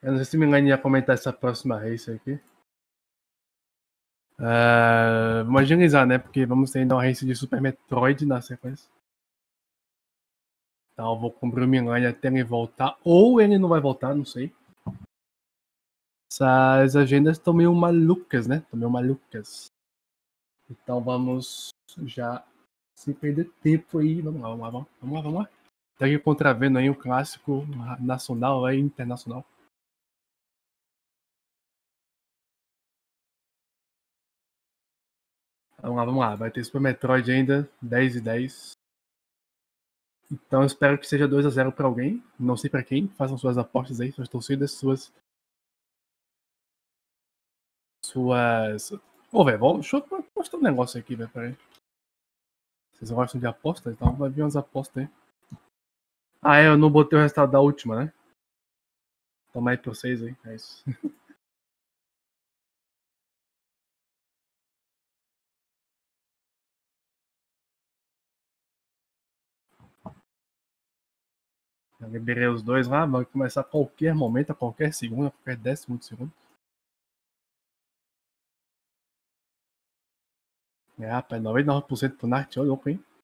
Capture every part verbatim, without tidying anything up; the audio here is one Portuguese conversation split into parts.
Eu não sei se me engano ia comentar essa próxima race aqui. Uh, vamos agilizar, né? Porque vamos ter ainda uma race de Super Metroid na sequência. Então eu vou cumprir o Milani até ele voltar. Ou ele não vai voltar, não sei. Essas agendas estão meio malucas, né? Estão meio malucas. Então vamos já sem perder tempo aí. Vamos lá, vamos lá, vamos lá, vamos lá. Tá aqui contravendo aí o clássico nacional e internacional. Vamos lá, vamos lá. Vai ter Super Metroid ainda, dez e dez. Então eu espero que seja dois a zero para alguém. Não sei para quem. Façam suas apostas aí, suas torcidas, suas. Suas. Ô, velho, deixa eu postar um negócio aqui, velho. Peraí. Vocês gostam de aposta? Então vai vir umas apostas aí. Ah, é, eu não botei o resultado da última, né? Toma aí pra vocês aí. É isso. Já liberei os dois lá, vai começar a qualquer momento, a qualquer segundo, a qualquer décimo de segundo. É, rapaz, noventa e nove por cento pro Nart, ô louco, hein?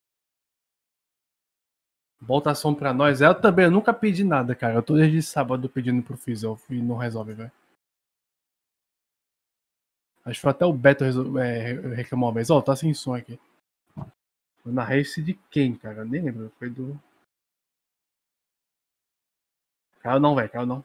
Votação pra nós. Eu também, eu nunca pedi nada, cara. Eu tô desde sábado pedindo pro Fizel e não resolve, velho. Acho que foi até o Beto resol... é, reclamou uma vez. Ó, oh, tá sem som aqui. Foi na race de quem, cara? Eu nem lembro. Foi do. Caiu não, velho. Caiu não.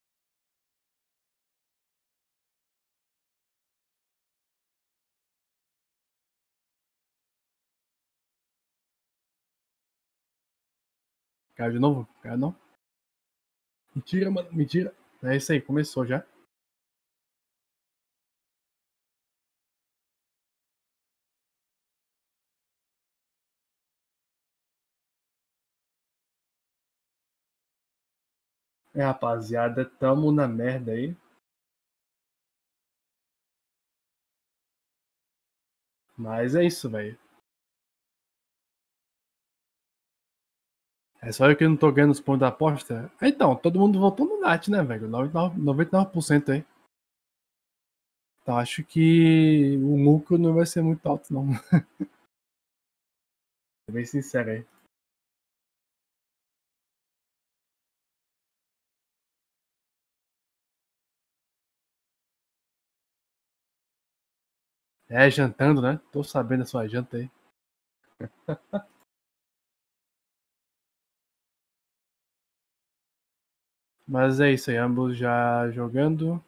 Caiu de novo? Caiu não. Mentira, mano. Mentira. É isso aí, começou já. É, rapaziada, tamo na merda aí. Mas é isso, velho. É só eu que não tô ganhando os pontos da aposta? Então, todo mundo votou no Nat, né, velho? noventa e nove por cento aí. Então acho que o lucro não vai ser muito alto, não. Tô bem sincero aí. É, jantando, né? Tô sabendo a sua janta aí. Mas é isso aí, ambos já jogando.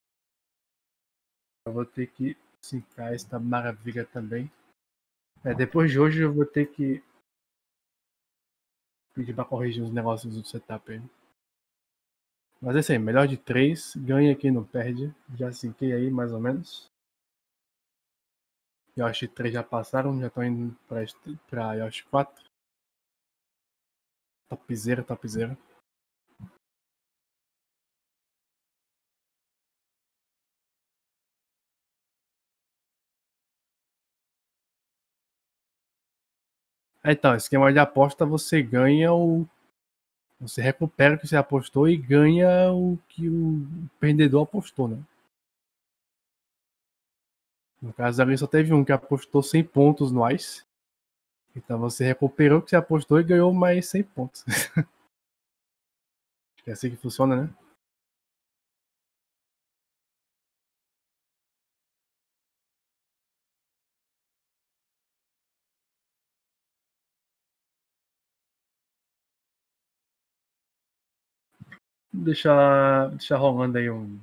Eu vou ter que sincar esta maravilha também. É, depois de hoje eu vou ter que pedir pra corrigir uns negócios do setup aí. Mas é isso aí, melhor de três, ganha quem não perde. Já sinquei aí, mais ou menos. Yoshi três já passaram, já estão indo pra, pra Yoshi quatro. Topzera, topzera. Então, esquema de aposta, você ganha o. Você recupera o que você apostou e ganha o que o perdedor apostou, né? No caso ali só teve um que apostou cem pontos no Ice. Então você recuperou o que você apostou e ganhou mais cem pontos. É assim que funciona, né? Deixa, deixa rolando aí um.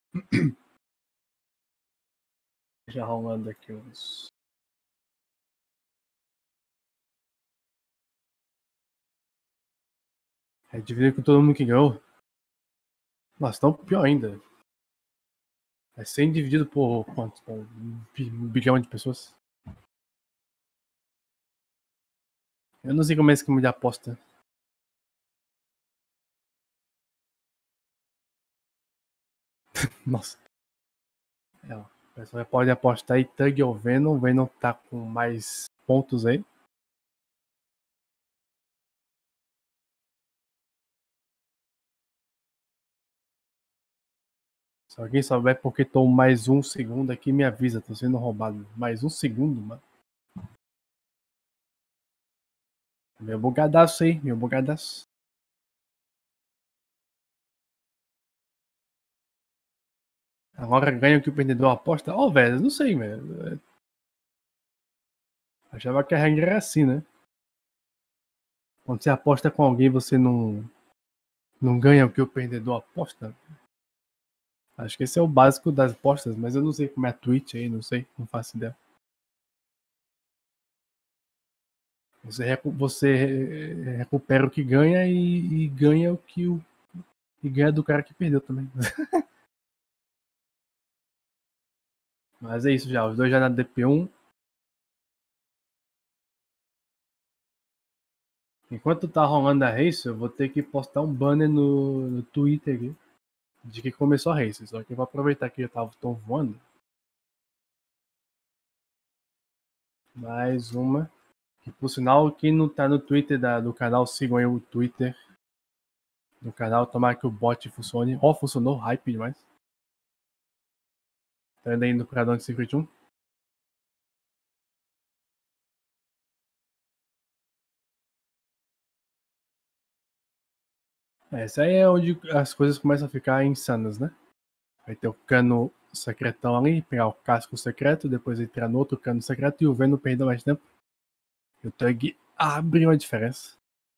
Deixa rolando aqui uns. É dividir com todo mundo que ganhou. Nossa, então pior ainda. É cem dividido por quanto? Por um bilhão de pessoas? Eu não sei como é esse esquema de aposta. Nossa. É, ó. O pessoal pode apostar aí Tug ou Venom. O Venom tá com mais pontos aí. Se alguém souber porque tô mais um segundo aqui, me avisa. Tô sendo roubado. Mais um segundo, mano. Meu bugadaço aí, meu bugadaço. Agora ganha o que o perdedor aposta? Ó, oh, velho, não sei, velho. Achava que a regra era assim, né? Quando você aposta com alguém, você não, não ganha o que o perdedor aposta. Acho que esse é o básico das apostas, mas eu não sei como é a Twitch aí, não sei, não faço ideia. Você, recu você recupera o que ganha e, e ganha o que o. E ganha do cara que perdeu também. Mas é isso já, os dois já na D P um. Enquanto tá rolando a race, eu vou ter que postar um banner no, no Twitter aqui, de que começou a race. Só que eu vou aproveitar que eu tava tão voando. Mais uma. E, por sinal, quem não tá no Twitter da, do canal, sigam aí o Twitter do canal. Tomara que o bot funcione. Ó, oh, funcionou, hype demais. Tá indo aí no Curadão de Secret um. Essa aí é onde as coisas começam a ficar insanas, né? Vai ter o cano secretão ali, pegar o casco secreto, depois entrar no outro cano secreto e o Venom perder mais tempo. E o Tug abre uma diferença.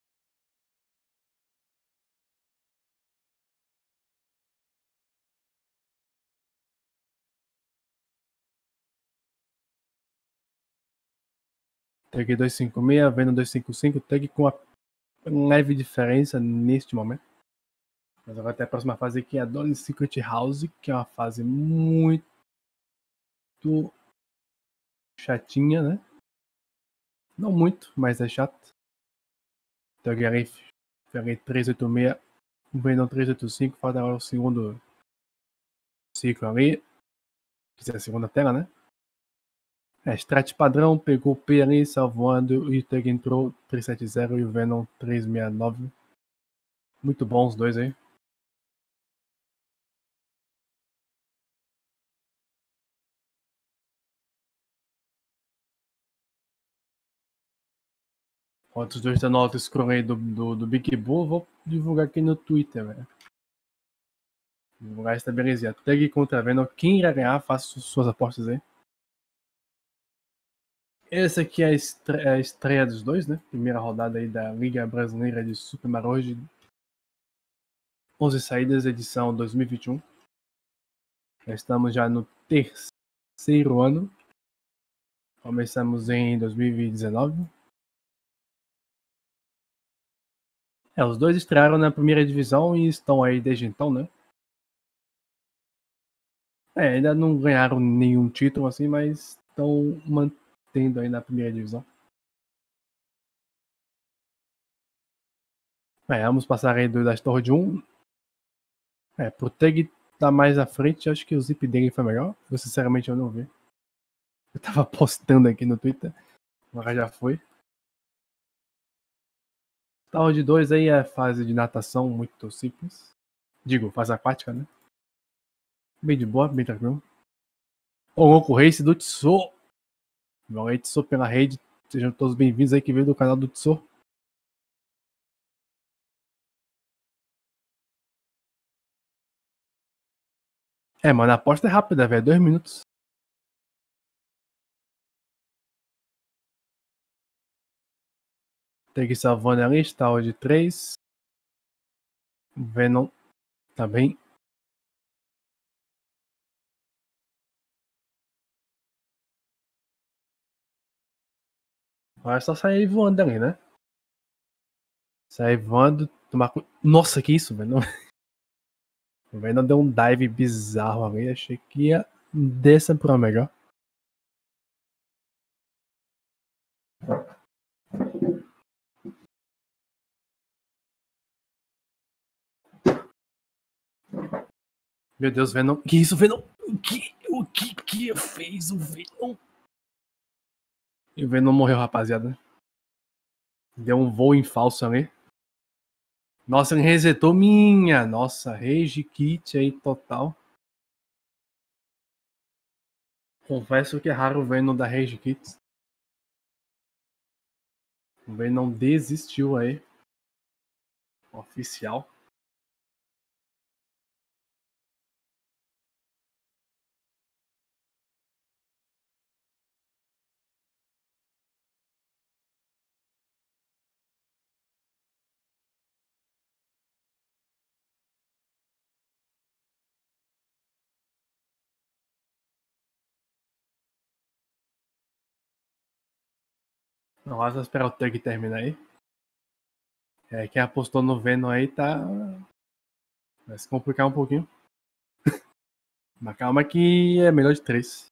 Tug duzentos e cinquenta e seis, Venom duzentos e cinquenta e cinco, Tug com uma leve diferença neste momento. Mas agora tem a próxima fase aqui, a Dolly Secret House, que é uma fase muito chatinha, né? Não muito, mas é chato. Tug ali, trezentos e oitenta e seis, Venom trezentos e oitenta e cinco, falta agora o segundo ciclo ali. Que é a segunda tela, né? É, strat padrão, pegou o P ali, salvando, e o Tug entrou trezentos e setenta e o Venom trezentos e sessenta e nove. Muito bons os dois aí. Enquanto os dois estão no alto scroll aí do, do, do Big Bull, vou divulgar aqui no Twitter, velho. Divulgar estabilizado. Tug contra Venom. Quem irá ganhar, faça suas apostas aí. Essa aqui é a, estre é a estreia dos dois, né? Primeira rodada aí da Liga Brasileira de Super Mario. onze saídas, edição dois mil e vinte e um. Já estamos já no terceiro ano. Começamos em dois mil e dezenove. É, os dois estrearam na primeira divisão e estão aí desde então, né? É, ainda não ganharam nenhum título assim, mas estão mantendo aí na primeira divisão. É, vamos passar aí do das Torre de um. É, pro Tug tá mais à frente, acho que o zip dele foi melhor. Eu sinceramente eu não vi. Eu tava postando aqui no Twitter, agora já foi. Torre de dois aí é fase de natação muito simples. Digo, fase aquática, né? Bem de boa, bem tranquilo. O louco race do Tissot. Meu aí, Tissot pela rede. Sejam todos bem-vindos aí que veio do canal do Tissot. É, mano, a aposta é rápida, velho. Dois minutos. Tem que salvando ali, está de três. Venom tá bem. Agora é só sair voando ali, né? Sair voando, tomar. Nossa, que isso, velho? O Venom deu um dive bizarro ali. Achei que ia descer pra melhor. Meu Deus, Venom. Que isso, Venom? O que, o que que fez o Venom? E o Venom morreu, rapaziada. Deu um voo em falso ali. Nossa, ele resetou minha. Nossa, rage kit aí total. Confesso que é raro ver no da Rage Kits. O Venom desistiu aí. Oficial. Não, vamos esperar o Tug terminar aí. É, quem apostou no Venom aí tá. Vai se complicar um pouquinho. Mas calma que é melhor de três.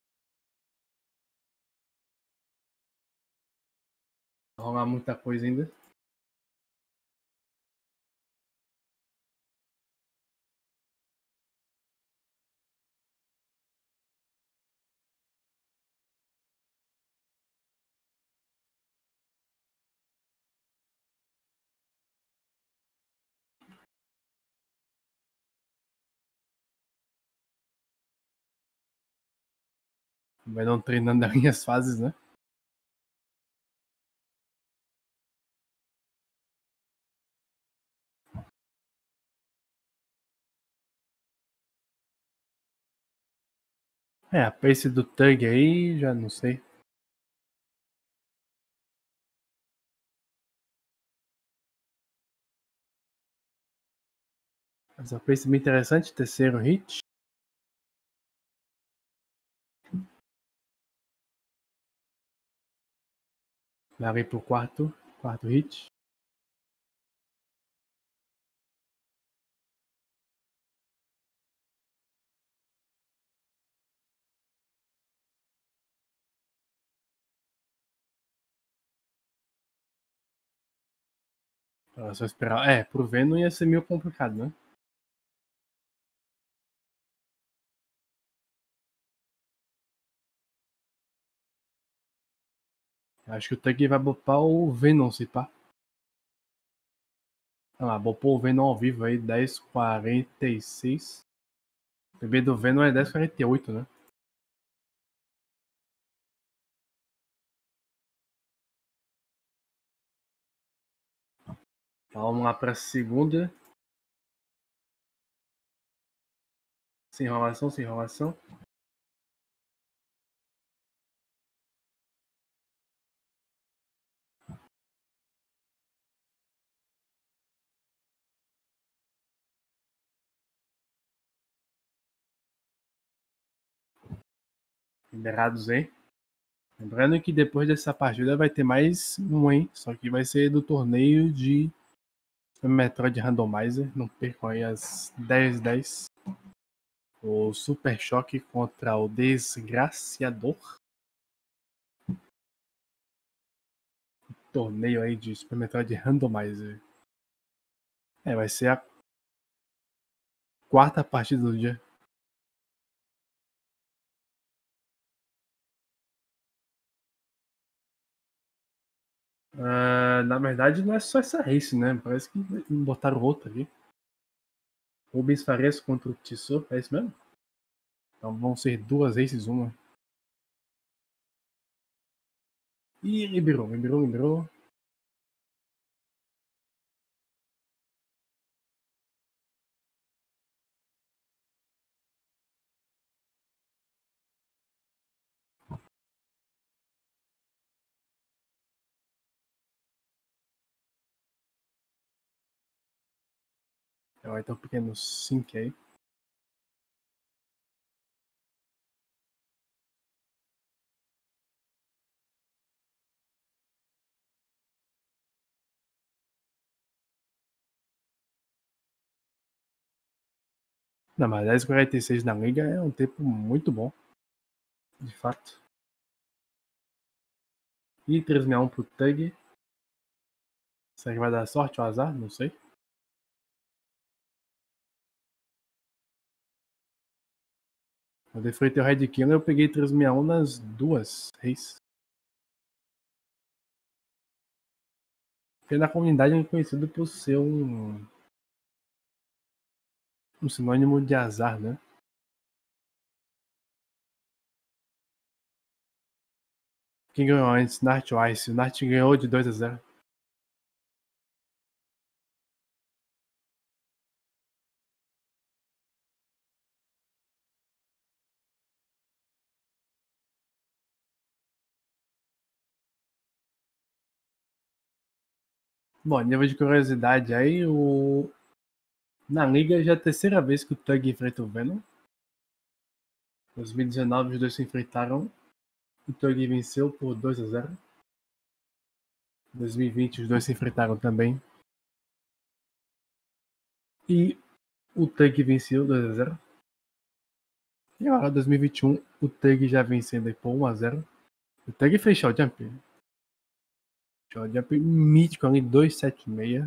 Não rolar muita coisa ainda. O Venom treinando as minhas fases, né? É, a pace do Tug aí, já não sei. Essa pace bem interessante, terceiro hit. Larguei pro quarto, quarto hit. Pra só esperar. É, pro Venom ia ser meio complicado, né? Acho que o Tug vai bopar o Venom, se pá. Olha lá, bopou o Venom ao vivo aí, dez e quarenta e seis. O P B do Venom é dez e quarenta e oito, né? Então vamos lá pra segunda. Sem enrolação, sem enrolação. Liberados aí. Lembrando que depois dessa partida vai ter mais um, hein? Só que vai ser do torneio de Metroid Randomizer. Não percam aí as dez dez. O Super Choque contra o Desgraciador. Torneio aí de Super Metroid Randomizer. É, vai ser a quarta partida do dia. Uh, na verdade, não é só essa race, né? Parece que botaram outra ali. Rubens Farias contra o Tissot, é isso mesmo? Então vão ser duas races, uma. Ih, liberou, liberou, liberou. Vai ter um pequeno sync aí. Não, mas dez e quarenta e seis na liga é um tempo muito bom. De fato. E três sessenta e um pro Tug. Será que vai dar sorte ou azar? Não sei. Quando eu enfrentei o Red Killer, eu peguei três sessenta e um nas duas races. Porque na comunidade é conhecido por ser um, um sinônimo de azar, né? Quem ganhou antes? Nart ou Ice? O Nart ganhou de dois a zero. Bom, nível de curiosidade aí, o... na Liga já é a terceira vez que o Tug enfrenta o Venom. Em dois mil e dezenove os dois se enfrentaram. O Tug venceu por dois a zero. Em dois mil e vinte os dois se enfrentaram também. E o Tug venceu dois a zero. E agora, dois mil e vinte e um, o Tug já vencendo aí por um a zero. O Tug fez Shell Jump. Shell Jump mítico ali, dois sete seis.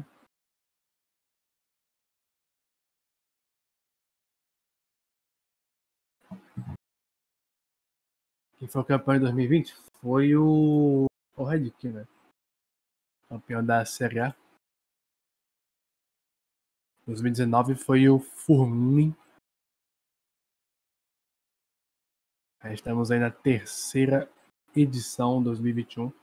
Quem foi o campeão em dois mil e vinte? Foi o, o Red King, né? Campeão da Série A. dois mil e dezenove foi o Furmin. Aí estamos aí na terceira edição dois mil e vinte e um.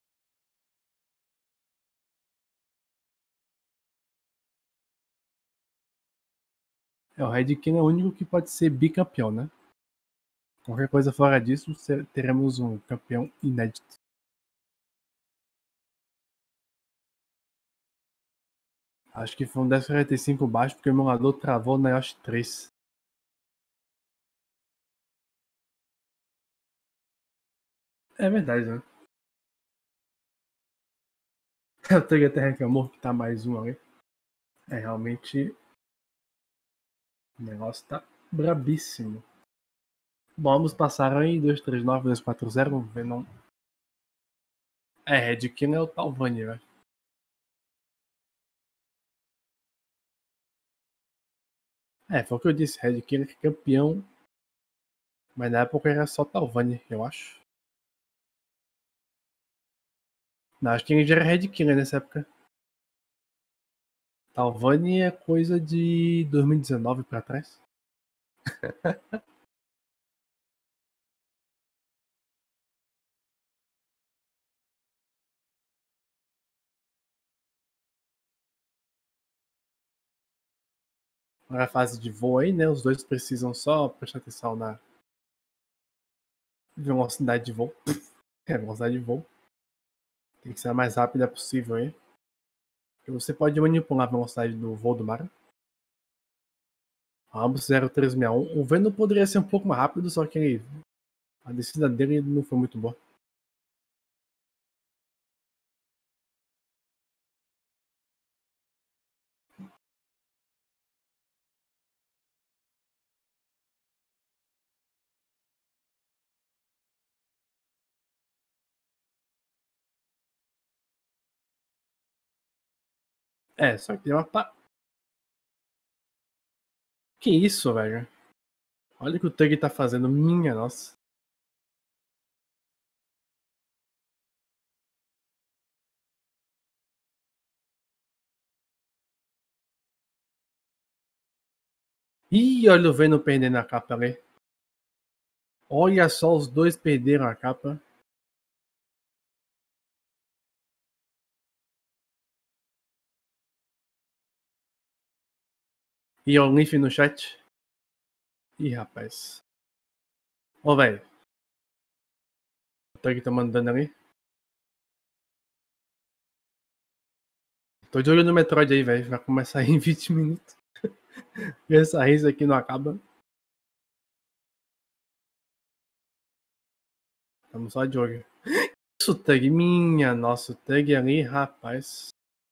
É, o Red King é o único que pode ser bicampeão, né? Qualquer coisa fora disso, teremos um campeão inédito. Acho que foi um dez quarenta e cinco baixo, porque o emulador travou na Yoshi três. É verdade, né? O Tug até reclamou que tá mais um ali. É, realmente o negócio tá brabíssimo. Bom, vamos passar aí, dois três nove dois quatro zero, Venom. É, Red King é o Talvani, velho. É, foi o que eu disse, Red King é campeão. Mas na época era só Talvani, eu acho. Não, acho que ele já era Red King nessa época. Talvani é coisa de dois mil e dezenove pra trás. Agora a fase de voo aí, né? Os dois precisam só prestar atenção na velocidade de voo. É, velocidade de voo. Tem que ser a mais rápida possível aí. E você pode manipular a velocidade do voo do mar. Ambos zero três seis um. O Venom poderia ser um pouco mais rápido, só que ele, a descida dele não foi muito boa. É, só que tem uma. Pa... Que isso, velho? Olha o que o Tug tá fazendo, minha nossa. Ih, olha o Venom perdendo a capa ali. Olha só, os dois perderam a capa. E o Leaf no chat. Ih, rapaz. Ô, velho. O Tug tá mandando ali. Tô de olho no Metroid aí, velho. Vai começar aí em vinte minutos. E essa risa aqui não acaba. Estamos só de olho. Isso, Tug. Minha nossa, o Tug ali, rapaz.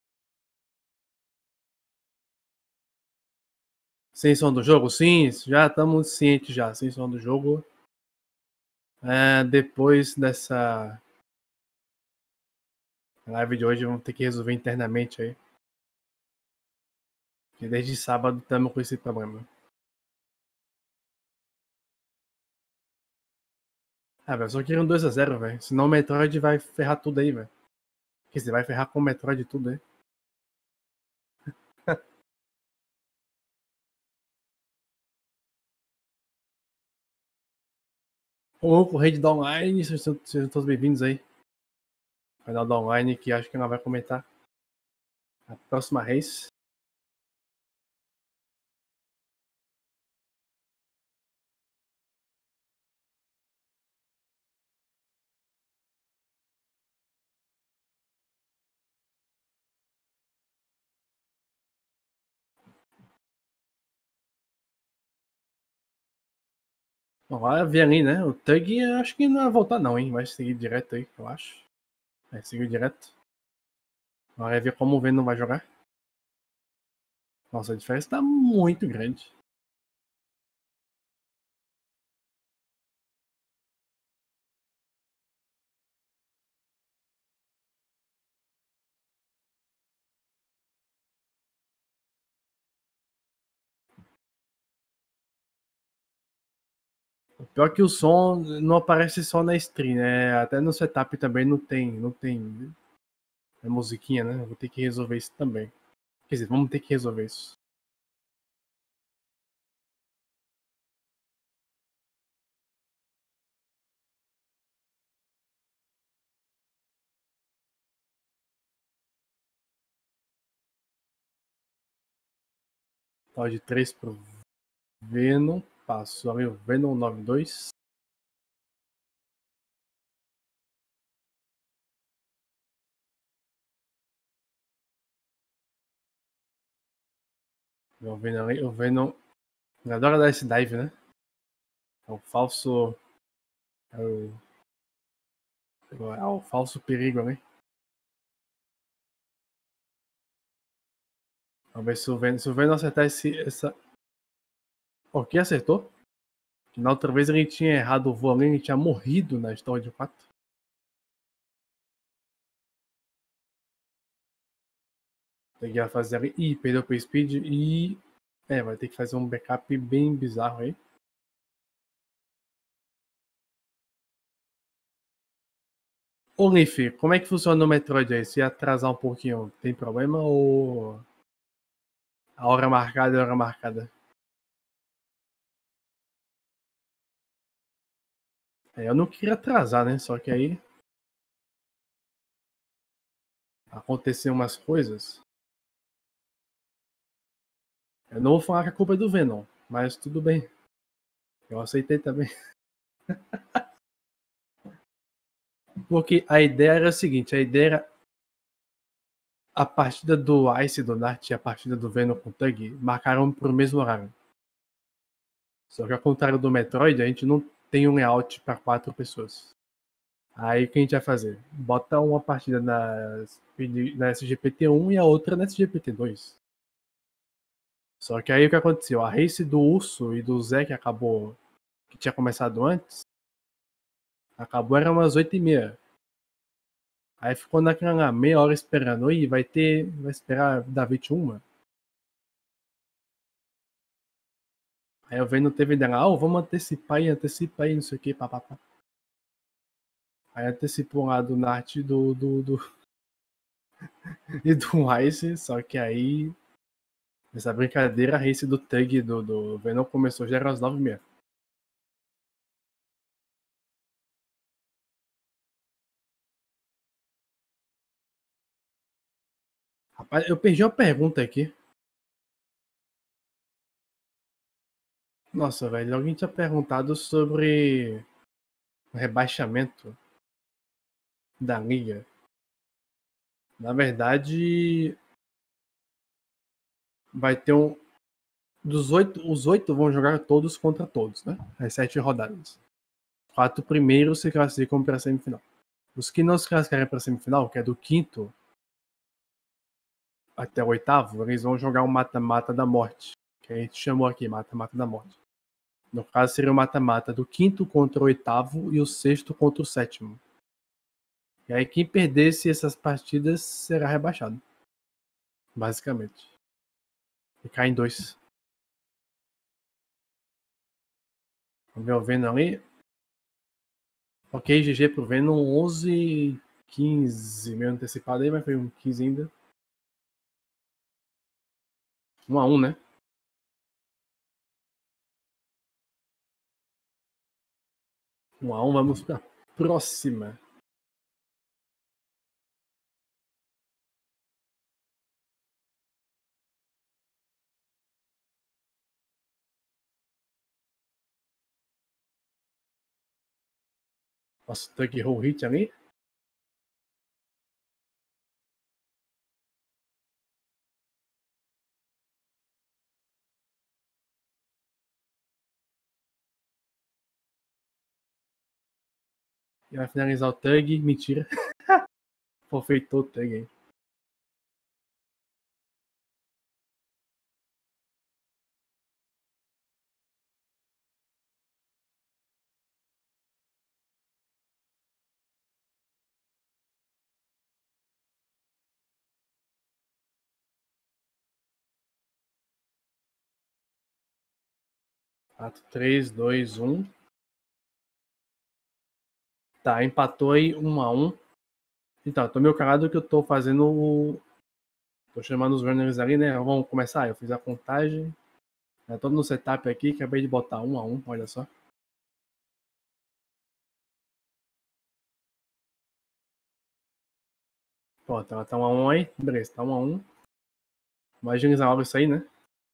Sem som do jogo? Sim, já estamos cientes já. Sem som do jogo. É, depois dessa live de hoje, vamos ter que resolver internamente aí. Porque desde sábado estamos com esse problema. Ah, velho, só queria um dois a zero, velho. Senão o Metroid vai ferrar tudo aí, velho. Quer dizer, vai ferrar com o Metroid tudo aí. Ou com rede da online, sejam, sejam todos bem-vindos aí. Canal da online que acho que ela vai comentar a próxima race. Bom, vai ver ali, né? O Tug acho que não vai voltar não, hein? Vai seguir direto aí, eu acho. Vai seguir direto. Agora vai ver como o Venom vai jogar. Nossa, a diferença tá muito grande. O pior é que o som não aparece só na stream, né? Até no setup também não tem, não tem é musiquinha, né? Vou ter que resolver isso também. Quer dizer, vamos ter que resolver isso. Tal de três pro Venom. Passou ali o Venom noventa e dois. O Venom ali, o Venom. Ele adora dar esse dive, né? É o falso. É o, é o falso perigo, né? Vamos ver se o Venom, se o Venom acertar esse, essa. O que acertou? Que na outra vez ele tinha errado o voo ali, ele tinha morrido na história de quatro. Tem que fazer ali. Ih, perdeu pro speed e. É, vai ter que fazer um backup bem bizarro aí. Ô, Leaf, como é que funciona o Metroid aí? Se atrasar um pouquinho, tem problema ou a hora marcada é a hora marcada? É, eu não queria atrasar, né? Só que aí aconteceu umas coisas. Eu não vou falar que a culpa é do Venom, mas tudo bem. Eu aceitei também. Porque a ideia era a seguinte, a ideia era a partida do Ice do Nart e a partida do Venom com o Tug marcaram pro mesmo horário. Só que ao contrário do Metroid, a gente não tem um layout para quatro pessoas. Aí o que a gente vai fazer? Bota uma partida na, na S G P T um e a outra na S G P T dois. Só que aí o que aconteceu? A race do Urso e do Zé, que acabou, que tinha começado antes, acabou era umas oito e meia. Aí ficou naquela meia hora esperando. E vai ter. Vai esperar da vinte e uma. Aí eu vendo teve dela, ah, vamos antecipar aí, antecipa aí, não sei o que, papapá. Aí antecipou lá do Nart do, do, do e do Ice, só que aí essa brincadeira, a race do Tug do, do Venom começou já era às nove e meia. Rapaz, eu perdi uma pergunta aqui. Nossa, velho, alguém tinha perguntado sobre o rebaixamento da liga. Na verdade, vai ter um. Dos oito, os oito vão jogar todos contra todos, né? As sete rodadas. Quatro primeiros se classificam para a semifinal. Os que não se classificarem para a semifinal, que é do quinto até o oitavo, eles vão jogar um mata-mata da morte. Que a gente chamou aqui, mata-mata da morte. No caso, seria o mata-mata do quinto contra o oitavo e o sexto contra o sétimo. E aí, quem perdesse essas partidas será rebaixado. Basicamente. E cai em dois. Vamos ver o Venom ali. Ok, G G pro Venom, onze, quinze, meio antecipado aí, mas foi um quinze ainda. um a um, né? um a um, vamos pra próxima. Nossa, o Tug errou o hit ali. E vai finalizar o Tug. Mentira. Aproveitou o Tug aí. quatro, três, dois, um. Tá, empatou aí um a um. Então, tô meio calado que eu tô fazendo o... Tô chamando os runners ali, né? Vamos começar? Eu fiz a contagem. Já tô no setup aqui, acabei de botar um a um, olha só. Pronto, ela tá um a um aí. Beleza, tá um a um. Vamos agilizar logo isso aí, né?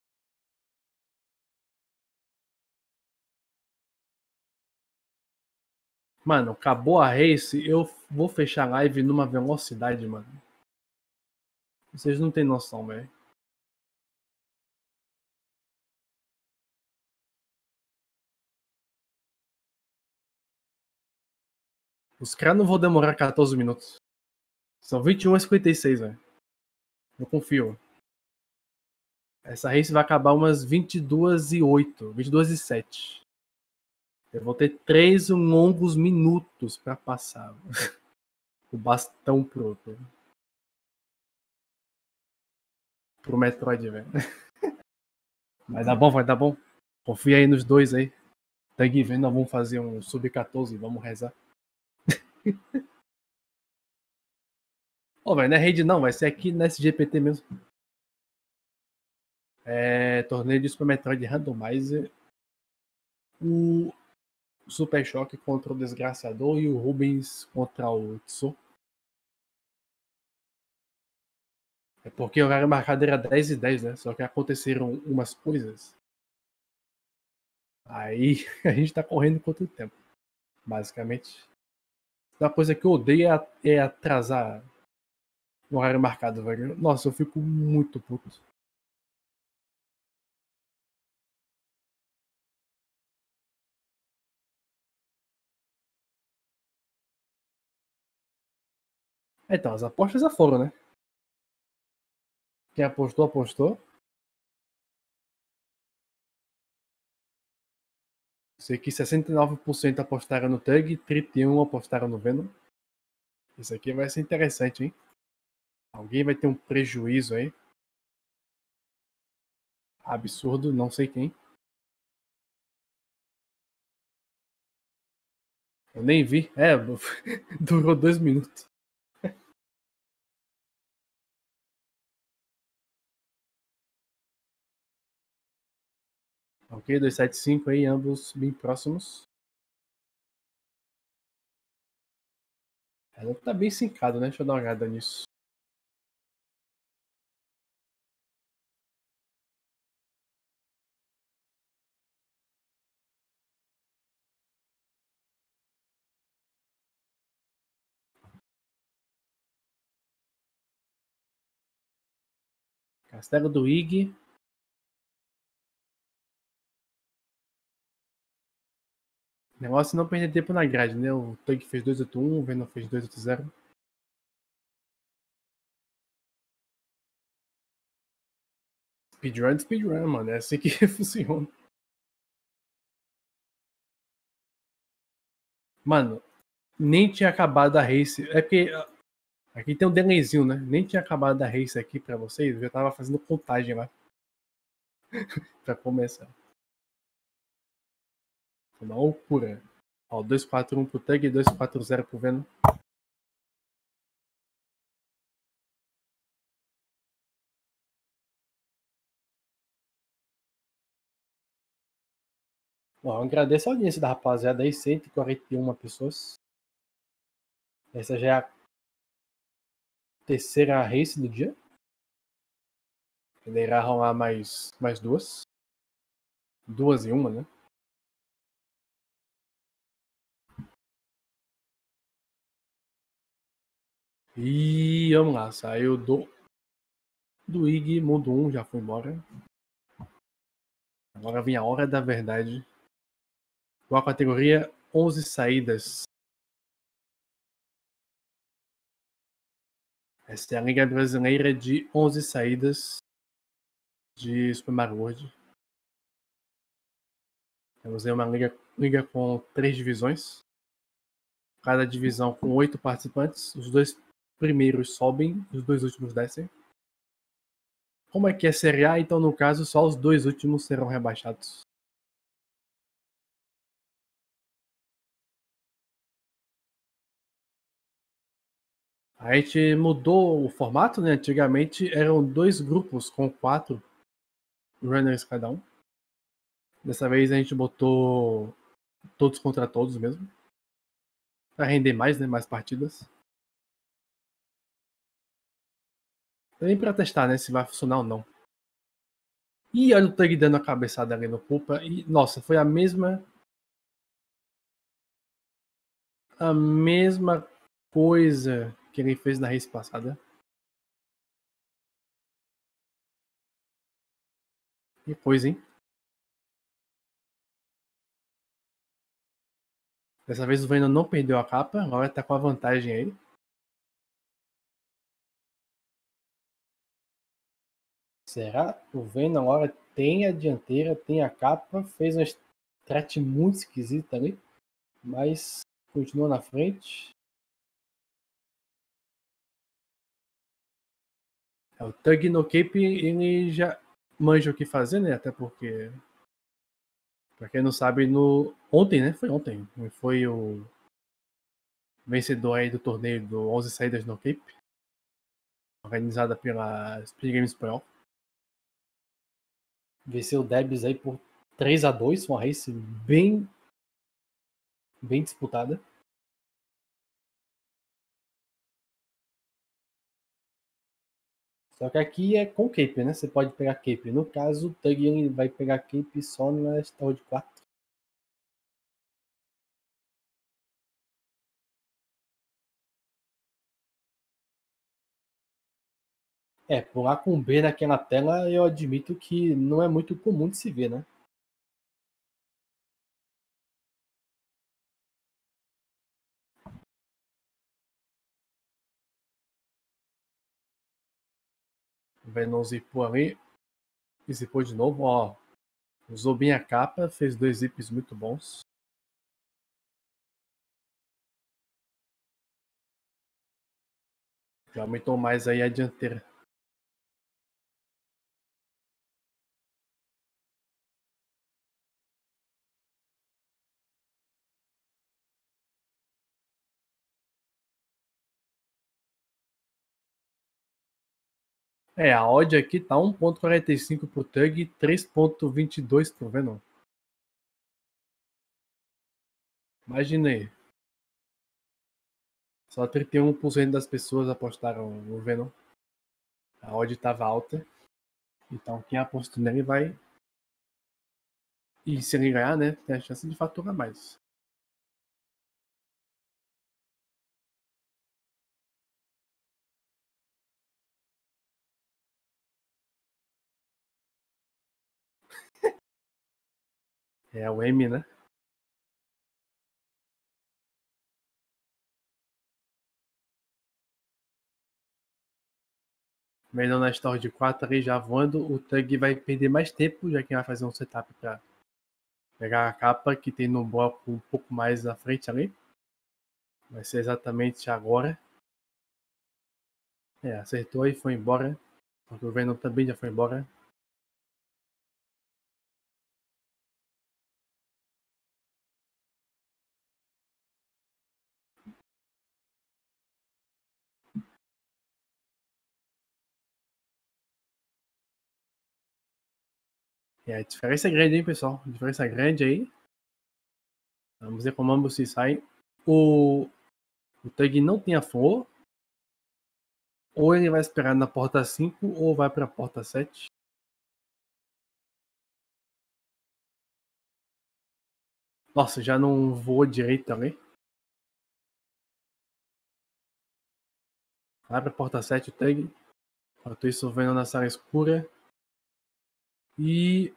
Mano, acabou a race, eu vou fechar a live numa velocidade, mano. Vocês não tem noção, velho. Os caras não vão demorar quatorze minutos. São vinte e um a cinquenta e seis, velho. Eu confio. Essa race vai acabar umas vinte e duas e oito, vinte e duas e sete. Eu vou ter três longos minutos pra passar. O bastão pro, pro Metroid, velho. Vai dar bom, vai dar bom. Confia aí nos dois aí. Tag vendo, nós vamos fazer um sub quatorze, vamos rezar. Ô, oh, velho, não é raid não, vai ser aqui na S G P T mesmo. É, torneio de Super Metroid Randomizer. O Super Choque contra o Desgraçador e o Rubens contra o Tso. É porque o horário marcado era dez e dez, né? Só que aconteceram umas coisas. Aí a gente tá correndo contra o tempo, basicamente. Uma coisa que eu odeio é atrasar o horário marcado, velho. Nossa, eu fico muito puto. Então, as apostas já foram, né? Quem apostou, apostou. Sei que sessenta e nove por cento apostaram no Tug, trinta e um por cento apostaram no Venom. Isso aqui vai ser interessante, hein? Alguém vai ter um prejuízo aí. Absurdo, não sei quem. Eu nem vi. É, durou dois minutos. Ok, dois sete cinco aí, ambos bem próximos. Ela tá bem sincado, né? Deixa eu dar uma olhada nisso. Castelo do Ig. Negócio é não perder tempo na grade, né? O Tug fez dois oito um, o Venom fez dois oito zero. Speedrun, speedrun, mano. É assim que funciona. Mano, nem tinha acabado a race. É porque aqui tem um delayzinho, né? Nem tinha acabado a race aqui pra vocês. Eu já tava fazendo contagem lá. Pra começar. Foi uma loucura. Ó, dois quatro um pro Tug e dois quatro zero pro Venom. Bom, eu agradeço a audiência da rapaziada aí, cento e quarenta e uma pessoas. Essa já é a terceira race do dia. Ainda irá rolar mais, mais duas. Duas e uma, né? E vamos lá, saiu do, do I G, mundo um, já foi embora. Agora vem a hora da verdade. Qual a categoria? onze saídas. Essa é a Liga Brasileira de onze saídas de Super Mario World. Temos aí uma liga, liga com três divisões. Cada divisão com oito participantes. Os dois primeiros sobem, os dois últimos descem. Como é que é Série A? Então, no caso, só os dois últimos serão rebaixados. A gente mudou o formato, né? Antigamente eram dois grupos com quatro runners cada um. Dessa vez a gente botou todos contra todos mesmo. Pra render mais, né? Mais partidas. Nem pra testar, né? Se vai funcionar ou não. E olha o Tug dando a cabeçada ali no Pupa. E, nossa, foi a mesma. A mesma coisa que ele fez na race passada. Que coisa, hein? Dessa vez o Venom não perdeu a capa, agora tá com a vantagem aí. Será? O Venom agora tem a dianteira, tem a capa, fez uma strat muito esquisita ali, mas continua na frente. É, o Tug no Cape, ele já manja o que fazer, né? Até porque, pra quem não sabe, no ontem, né? Foi ontem. Foi o vencedor aí do torneio do onze saídas no Cape, organizada pela Speed Games Pro. Venceu o Debs aí por três a dois, uma race bem bem disputada. Só que aqui é com Cape, né? Você pode pegar Cape. No caso, o Tug ele vai pegar Cape só na Star de quatro. É, pular com B naquela tela eu admito que não é muito comum de se ver, né? O Venom zipou ali. E zipou de novo, ó. Usou bem a capa, fez dois zips muito bons. Já aumentou mais aí a dianteira. É, a odd aqui tá um ponto quarenta e cinco pro Tug e três ponto vinte e dois pro Venom. Imagina aí. Só trinta e um por cento das pessoas apostaram no Venom. A odd estava alta. Então quem apostou nele vai. E se ele ganhar, né? Tem a chance de faturar mais. É o M, né? Melhor na Store de quatro ali já voando. O Tug vai perder mais tempo, já que vai fazer um setup para pegar a capa que tem no bloco um pouco mais à frente ali. Vai ser exatamente agora. É, acertou e foi embora. Porque o Venom também já foi embora. É, a diferença é grande, hein, pessoal? A diferença é grande aí. Vamos ver como ambos se saem. O, o Tug não tem a flor. Ou ele vai esperar na porta cinco ou vai pra porta sete. Nossa, já não voou direito ali. Vai pra porta sete o Tug. Enquanto isso, vendo na sala escura. E...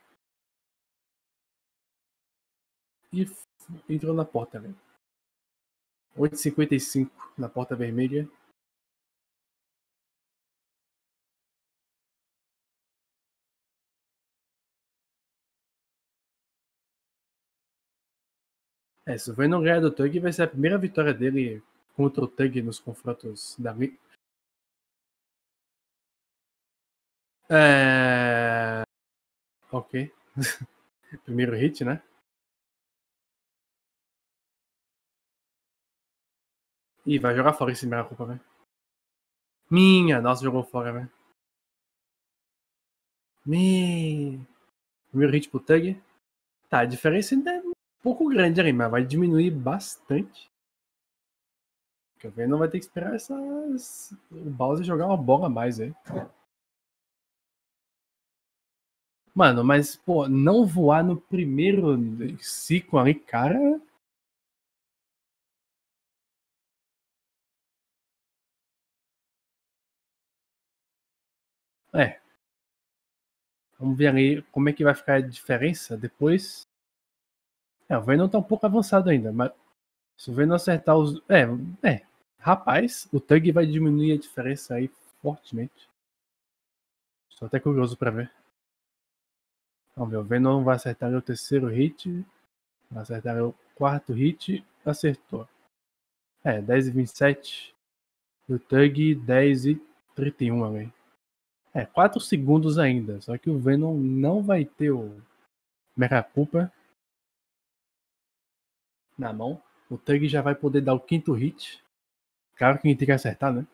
E entrou na porta, né? oito e cinquenta e cinco na porta vermelha. É, se o Venom ganhar do Tug, vai ser a primeira vitória dele contra o Tug nos confrontos da liga. É... Ok. Primeiro hit, né? Ih, vai jogar fora esse minha culpa, velho. Minha! Nossa, jogou fora, velho. Me... Primeiro hit pro Tug. Tá, a diferença ainda é um pouco grande ali, mas vai diminuir bastante. Porque o Venom vai ter que esperar essas... o Bowser jogar uma bola a mais aí. Mano, mas, pô, não voar no primeiro ciclo ali, cara... É. Vamos ver ali como é que vai ficar a diferença depois. É, o Venom tá um pouco avançado ainda, mas se o Venom acertar os... É, é. Rapaz, o Tug vai diminuir a diferença aí fortemente. Estou até curioso pra ver. Vamos ver, o Venom vai acertar o terceiro hit. Vai acertar o quarto hit. Acertou. É, dez e vinte e sete. E o Tug, dez e trinta e um ali. É, quatro segundos ainda. Só que o Venom não vai ter o Mega Culpa na mão. O Tug já vai poder dar o quinto hit. Claro que a gente tem que acertar, né?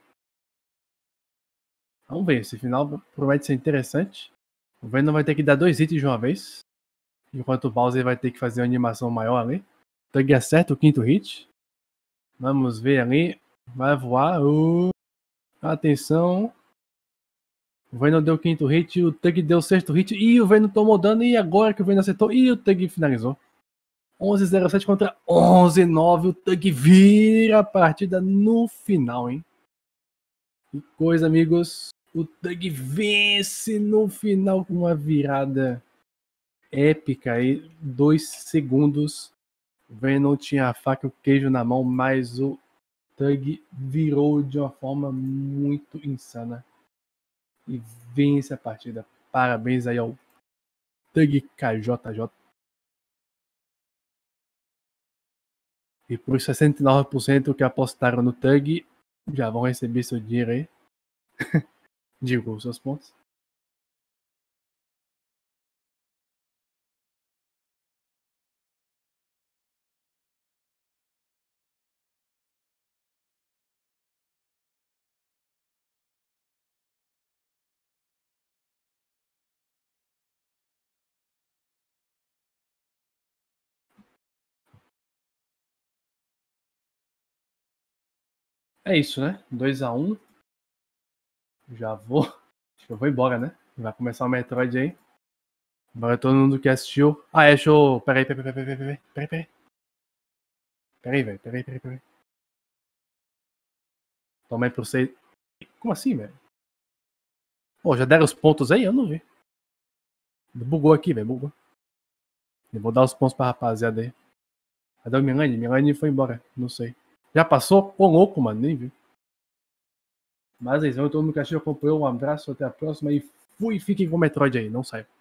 Vamos ver, esse final promete ser interessante. O Venom vai ter que dar dois hits de uma vez. Enquanto o Bowser vai ter que fazer uma animação maior ali. O Tug acerta o quinto hit. Vamos ver ali. Vai voar. Uh, atenção. O Venom deu o quinto hit. O Tug deu o sexto hit. E o Venom tomou dano. E agora que o Venom acertou. E o Tug finalizou. onze a zero sete contra onze a nove. O Tug vira a partida no final, hein? Que coisa, amigos. O Tug vence no final com uma virada épica aí. Dois segundos. O Venom tinha a faca e o queijo na mão, mas o Tug virou de uma forma muito insana. E vence a partida. Parabéns aí ao Tug K J J. E por sessenta e nove por cento que apostaram no Tug, já vão receber seu dinheiro aí. Digo, seus pontos. É isso, né? dois a um. Já vou. Acho que eu vou embora, né? Vai começar o Metroid aí. Agora todo mundo que assistiu. Ah, é show. Peraí, peraí, peraí, peraí, peraí, peraí, peraí. Peraí, velho. Peraí, peraí, peraí. Tomei por seis. Como assim, velho? Pô, já deram os pontos aí? Eu não vi. Bugou aqui, velho. Bugou. Eu vou dar os pontos pra rapaziada aí. Cadê o Milani? Milani foi embora. Não sei. Já passou? Ô, louco, mano. Nem vi. Mas é isso. Todo mundo que assistiu acompanhou. Um abraço. Até a próxima. E fui. Fiquem com o Metroid aí. Não sai.